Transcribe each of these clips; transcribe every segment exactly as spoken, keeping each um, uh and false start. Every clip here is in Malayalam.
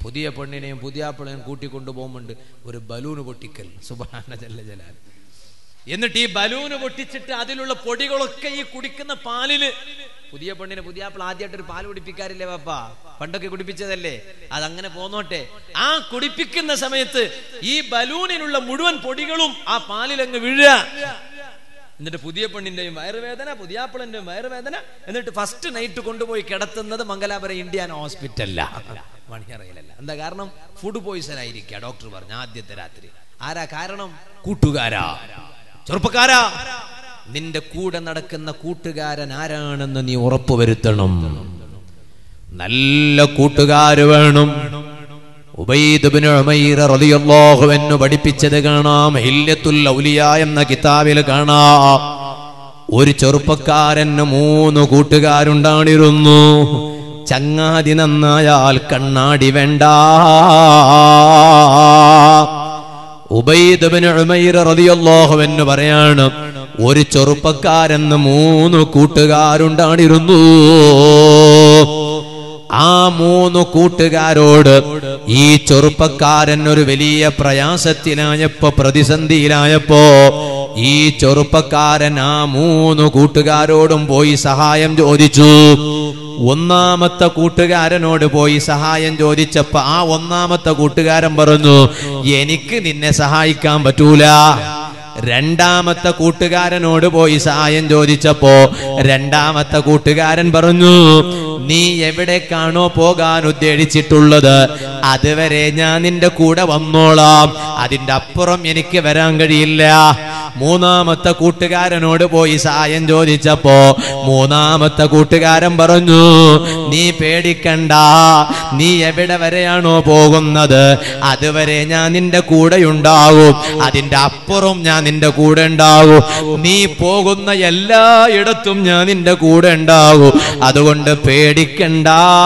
പുതിയ പെണ്ണിനെയും പുതിയാപ്പിളനെയും കൂട്ടിക്കൊണ്ടുപോകുന്നുണ്ട് ഒരു ബലൂണ് പൊട്ടിക്കൽ സുബ്ഹാന ജല്ല ജലാൽ. എന്നിട്ട് ഈ ബലൂന് പൊട്ടിച്ചിട്ട് അതിലുള്ള പൊടികളൊക്കെ ഈ കുടിക്കുന്ന പാലില്, പുതിയ പെണ്ണിനെ പുതിയാപ്പിള ആദ്യമായിട്ടൊരു പാല് കുടിപ്പിക്കാറില്ലേ പാപ്പ, പണ്ടൊക്കെ കുടിപ്പിച്ചതല്ലേ, അതങ്ങനെ പോന്നോട്ടെ. ആ കുടിപ്പിക്കുന്ന സമയത്ത് ഈ ബലൂണിലുള്ള മുഴുവൻ പൊടികളും ആ പാലിലങ്ങ് വീഴുക. എന്നിട്ട് പുതിയ പെണ്ണിന്റെയും വയറുവേദന, പുതിയാപ്പിളന്റെയും വയറുവേദന. എന്നിട്ട് ഫസ്റ്റ് നൈറ്റ് കൊണ്ടുപോയി കിടത്തുന്നത് മംഗലാപുരം ഇന്ത്യാന ഹോസ്പിറ്റലില്ല, മണിയറയിലല്ല. എന്താ കാരണം? ഫുഡ് പോയിസൺ ആയിരിക്കുക, ഡോക്ടർ പറഞ്ഞു ആദ്യത്തെ രാത്രി. ആരാ കാരണം? കൂട്ടുകാരാ, ചെറുപ്പക്കാരാ, നിന്റെ കൂടെ നടക്കുന്ന കൂട്ടുകാരൻ ആരാണെന്ന് നീ ഉറപ്പുവരുത്തണം. നല്ല കൂട്ടുകാര് വേണം. ഉബൈദ് ഇബ്നു ഉമൈർ റളിയല്ലാഹു അൻഹു പഠിപ്പിച്ചത് കാണാം. ഹില്യത്തുൽ ഔലിയ എന്ന കിതാബിൽ കാണാം, ഒരു ചെറുപ്പക്കാരന് മൂന്ന് കൂട്ടുകാരുണ്ടായിരുന്നു. ചങ്ങാതി നന്നായാൽ കണ്ണാടി വേണ്ട. ഉബൈദ് ഇബ്നു ഉമൈർ റളിയല്ലാഹു അൻഹു പറയാണ്, ഒരു ചെറുപ്പക്കാരന് മൂന്ന് കൂട്ടുകാരുണ്ടായിരുന്നു. ആ മൂന്ന് കൂട്ടുകാരോട് ഈ ചെറുപ്പക്കാരൻ ഒരു വലിയ പ്രയാസത്തിലായപ്പോ, പ്രതിസന്ധിയിലായപ്പോ ഈ ചെറുപ്പക്കാരൻ ആ മൂന്ന് കൂട്ടുകാരോടും പോയി സഹായം ചോദിച്ചു. ഒന്നാമത്തെ കൂട്ടുകാരനോട് പോയി സഹായം ചോദിച്ചപ്പോ ആ ഒന്നാമത്തെ കൂട്ടുകാരൻ പറഞ്ഞു, എനിക്ക് നിന്നെ സഹായിക്കാൻ പറ്റൂല. രണ്ടാമത്തെ കൂട്ടുകാരനോട് പോയി സഹായം ചോദിച്ചപ്പോ രണ്ടാമത്തെ കൂട്ടുകാരൻ പറഞ്ഞു, നീ എവിടേക്കാണോ പോകാൻ ഉദ്ദേശിച്ചിട്ടുള്ളത് അതുവരെ ഞാൻ നിന്റെ കൂടെ വന്നോളാം, അതിന്റെ അപ്പുറം എനിക്ക് വരാൻ കഴിയില്ല. മൂന്നാമത്തെ കൂട്ടുകാരനോട് പോയി സഹായം ചോദിച്ചപ്പോ മൂന്നാമത്തെ കൂട്ടുകാരൻ പറഞ്ഞു, നീ പേടിക്കണ്ട, നീ എവിടെ വരെയാണോ പോകുന്നത് അതുവരെ ഞാൻ നിന്റെ കൂടെ ഉണ്ടാകും, അതിന്റെ അപ്പുറം ഞാൻ നിന്റെ കൂടെ ഉണ്ടാകും. നീ പോകുന്ന എല്ലായിടത്തും ഞാൻ നിന്റെ കൂടെ ഉണ്ടാകും, അതുകൊണ്ട് പേടിക്കണ്ട.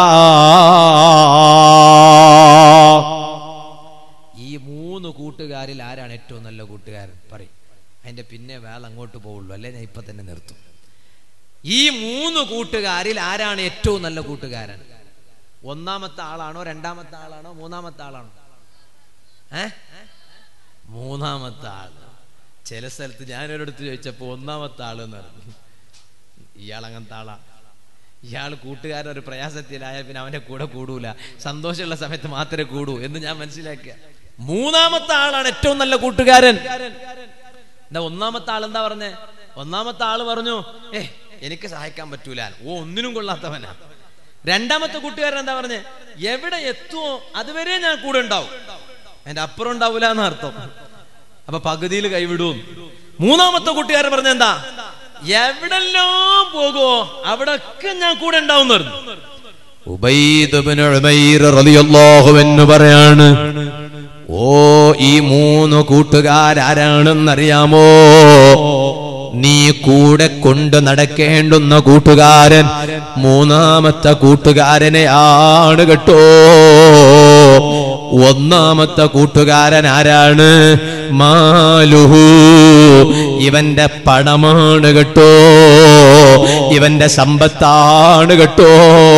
ഈ മൂന്ന് കൂട്ടുകാരിൽ ആരാണ് ഏറ്റവും നല്ല കൂട്ടുകാരൻ? പറയും, അതിന്റെ പിന്നെ വേള അങ്ങോട്ട് പോവുള്ളൂ, അല്ലെ ഞാൻ ഇപ്പൊ തന്നെ നിർത്തും. ഈ മൂന്ന് കൂട്ടുകാരിൽ ആരാണ് ഏറ്റവും നല്ല കൂട്ടുകാരൻ? ഒന്നാമത്തെ ആളാണോ, രണ്ടാമത്തെ ആളാണോ, മൂന്നാമത്തെ ആളാണോ? ഏ മൂന്നാമത്തെ ആൾ. ചില സ്ഥലത്ത് ഞാനൊരിടത്ത് ചോദിച്ചപ്പോ ഒന്നാമത്തെ ആള് എന്ന് പറഞ്ഞു. ഇയാൾ അങ്ങനത്തെ ആളാ. ഇയാൾ കൂട്ടുകാരൻ ഒരു പ്രയാസത്തിലായ പിന്നെ അവന്റെ കൂടെ കൂടൂല, സന്തോഷമുള്ള സമയത്ത് മാത്രമേ കൂടൂ എന്ന് ഞാൻ മനസ്സിലാക്കിയ. മൂന്നാമത്തെ ആളാണ് ഏറ്റവും നല്ല കൂട്ടുകാരൻ. എന്താ ഒന്നാമത്തെ ആൾ എന്താ പറഞ്ഞേ? ഒന്നാമത്തെ ആള് പറഞ്ഞു, ഏ എനിക്ക് സഹായിക്കാൻ പറ്റൂല, ഓ ഒന്നിനും കൊള്ളാത്തവനാ. രണ്ടാമത്തെ കൂട്ടുകാരൻ എന്താ പറഞ്ഞേ? എവിടെ എത്തുമോ അതുവരെ ഞാൻ കൂടെ ഉണ്ടാവും, അതിന്റെ അപ്പുറം ഉണ്ടാവൂല എന്നർത്ഥം. അപ്പൊ പകുതിയിൽ കൈവിടും. മൂന്നാമത്തെ കൂട്ടുകാരൻ പറഞ്ഞ എന്താ? എവിടെല്ലാം പോകുമോ അവിടൊക്കെ ഞാൻ കൂടെ ഉണ്ടാവും പറഞ്ഞു. ഉബൈദ് ഇബ്നു ഉമൈർ റളിയല്ലാഹു അൻഹു പറയാണ്, ഓ ഈ മൂന്ന് കൂട്ടുകാരാരാണെന്നറിയാമോ? നീ കൂടെ കൊണ്ട് നടക്കേണ്ടുന്ന കൂട്ടുകാരൻ മൂന്നാമത്തെ കൂട്ടുകാരനെ ആണ് കേട്ടോ. ഒന്നാമത്തെ കൂട്ടുകാരൻ ആരാണ്? മാലുഹു, ഇവന്റെ പണമാണ് കേട്ടോ, ഇവന്റെ സമ്പത്താണ് കേട്ടോ.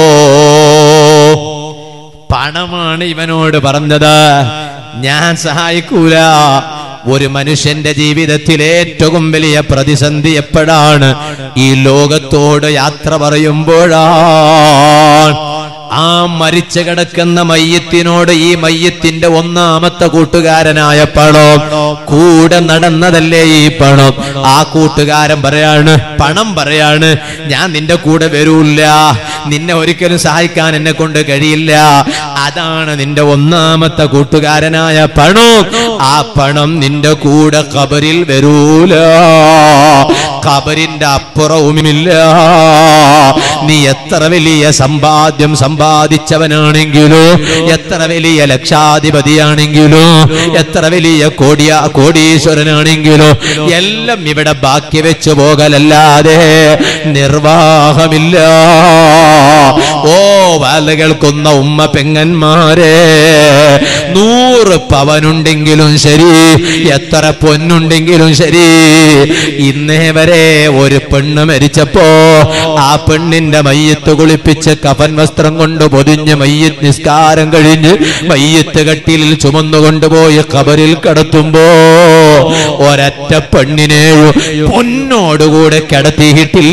പണമാണ് ഇവനോട് പറഞ്ഞത്, ഞാൻ സഹായിക്കൂല. ഒരു മനുഷ്യന്റെ ജീവിതത്തിൽ ഏറ്റവും വലിയ പ്രതിസന്ധി എപ്പോഴാണ്? ഈ ലോകത്തോട് യാത്ര പറയുമ്പോഴാണ്. ആ മരിച്ചു കിടക്കുന്ന മയ്യത്തിനോട് ഈ മയ്യത്തിന്റെ ഒന്നാമത്തെ കൂട്ടുകാരനായ പണം, കൂടെ നടന്നതല്ലേ ഈ പണം, ആ കൂട്ടുകാരൻ പറയാണ്, പണം പറയാണ്, ഞാൻ നിന്റെ കൂടെ വരൂല്ല, നിന്നെ ഒരിക്കലും സഹായിക്കാൻ എന്നെ കൊണ്ട് കഴിയില്ല. അതാണ് നിന്റെ ഒന്നാമത്തെ കൂട്ടുകാരനായ പണം. ആ പണം നിന്റെ കൂടെ ഖബറിൽ വരൂല, ഖബറിന്റെ അപ്പുറവുമില്ല. നീ എത്ര വലിയ സമ്പാദ്യം സമ്പാദിച്ചവനാണെങ്കിലോ, എത്ര വലിയ ലക്ഷാധിപതിയാണെങ്കിലോ, എത്ര വലിയ കോടിയ കോടീശ്വരനാണെങ്കിലോ, എല്ലാം ഇവിടെ ബാക്കി വെച്ചു പോകലല്ലാതെ നിർവാഹമില്ല. ഓ വാല കേൾക്കുന്ന ഉമ്മ പെങ്ങന്മാരെ, നൂറ് പവനുണ്ടെങ്കിലും ശരി, എത്ര പൊന്നുണ്ടെങ്കിലും ശരി, ഇന്നേ വരെ ഒരു പെണ്ണ് മരിച്ചപ്പോ ആ പെണ്ണ് പെണ്ണിന്റെ മയ്യത്ത് കുളിപ്പിച്ച് കഫൻ വസ്ത്രം കൊണ്ട് പൊതിഞ്ഞ് മയ്യത്ത് നിസ്കാരം കഴിഞ്ഞ് മയ്യത്ത് കട്ടിലിൽ ചുമന്നുകൊണ്ടുപോയി ഖബറിൽ കിടത്തുമ്പോ ഒരൊറ്റ പെണ്ണിനെയും പൊന്നോടുകൂടെ കിടത്തിയിട്ടില്ല.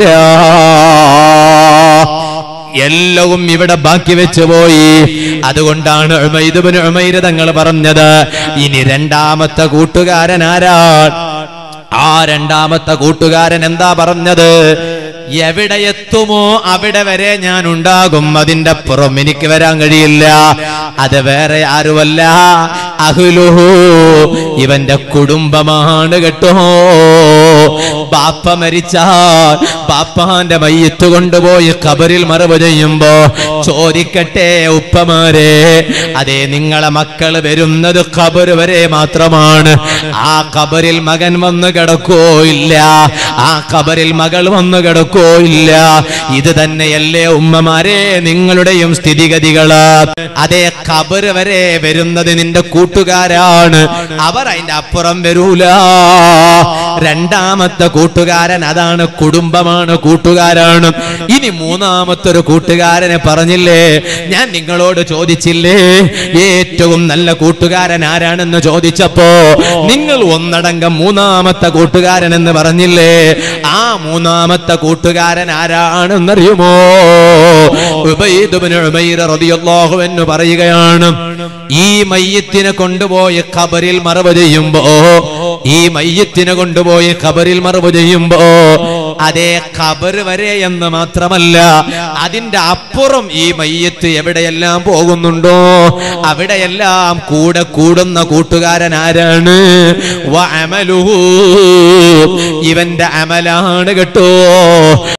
എല്ലവും ഇവിടെ ബാക്കി വെച്ചു പോയി. അതുകൊണ്ടാണ് ഉമൈദ് ഇബ്നു ഉമൈർ തങ്ങൾ പറഞ്ഞത്, ഇനി രണ്ടാമത്തെ കൂട്ടുകാരൻ ആരാണ്? ആ രണ്ടാമത്തെ കൂട്ടുകാരൻ എന്താ പറഞ്ഞത്? എവിടെ എത്തുമോ അവിടെ വരെ ഞാൻ ഉണ്ടാകും, അതിന്റെ പുറം എനിക്ക് വരാൻ കഴിയില്ല. അത് വേറെ ആരുമല്ല, അഹ്ലുഹു, ഇവന്റെ കുടുംബമാണ് കേട്ടോ. ബാപ്പ മരിച്ചാൽ ബാപ്പാന്റെ മയ്യത്ത് കൊണ്ടുപോയി ഖബറിൽ മറവ് ചെയ്യുമ്പോ ചോദിക്കട്ടെ ഉപ്പമാരെ, അതേ നിങ്ങളെ മക്കള് വരുന്നത് ഖബർ വരെ മാത്രമാണ്. ആ ഖബറിൽ മകൻ വന്ന് കിടക്കോ ഇല്ല, ആ ഖബറിൽ മകൾ വന്ന് കിടക്കോ ഇല്ല. ഇത് തന്നെയല്ലേ ഉമ്മമാരെ നിങ്ങളുടെയും സ്ഥിതിഗതികള്? അതേ ഖബർ വരെ വരുന്നത് നിന്റെ കൂട്ടുകാരാണ്, അവർ അതിന്റെ അപ്പുറം വരൂല. രണ്ടാമത്തെ കൂട്ടുകാരൻ അതാണ്, കുടുംബമാണ്, കൂട്ടുകാരാണ്. ഇനി മൂന്നാമത്തെ ഒരു കൂട്ടുകാരനെ പറഞ്ഞില്ലേ, ഞാൻ നിങ്ങളോട് ചോദിച്ചില്ലേ ഏറ്റവും നല്ല കൂട്ടുകാരൻ ആരാണെന്ന് ചോദിച്ചപ്പോ നിങ്ങൾ ഒന്നടങ്കം മൂന്നാമത്തെ കൂട്ടുകാരൻ എന്ന് പറഞ്ഞില്ലേ. ആ മൂന്നാമത്തെ കൂട്ടുകാരൻ ആരാണെന്നറിയുമോ? ഉബൈദ് ഇബ്നു ഉമൈർ റളിയല്ലാഹു അൻഹു പറയുകയാണ്, ഈ മയ്യത്തിനെ കൊണ്ടുപോയി ഖബറിൽ മറവ് ചെയ്യുമ്പോ ഈ മയ്യത്തിനെ കൊണ്ടുപോയി ഖബറിൽ മറവ് ചെയ്യുമ്പോ അതേ ഖബർ വരെ എന്ന് മാത്രമല്ല, അതിന്റെ അപ്പുറം ഈ മയ്യത്ത് എവിടെയെല്ലാം പോകുന്നുണ്ടോ അവിടെയെല്ലാം കൂടെ കൂടുന്ന കൂട്ടുകാരൻ ആരാണ്? വഅമലുഹു, ഇവന്റെ അമലാണ് കേട്ടോ.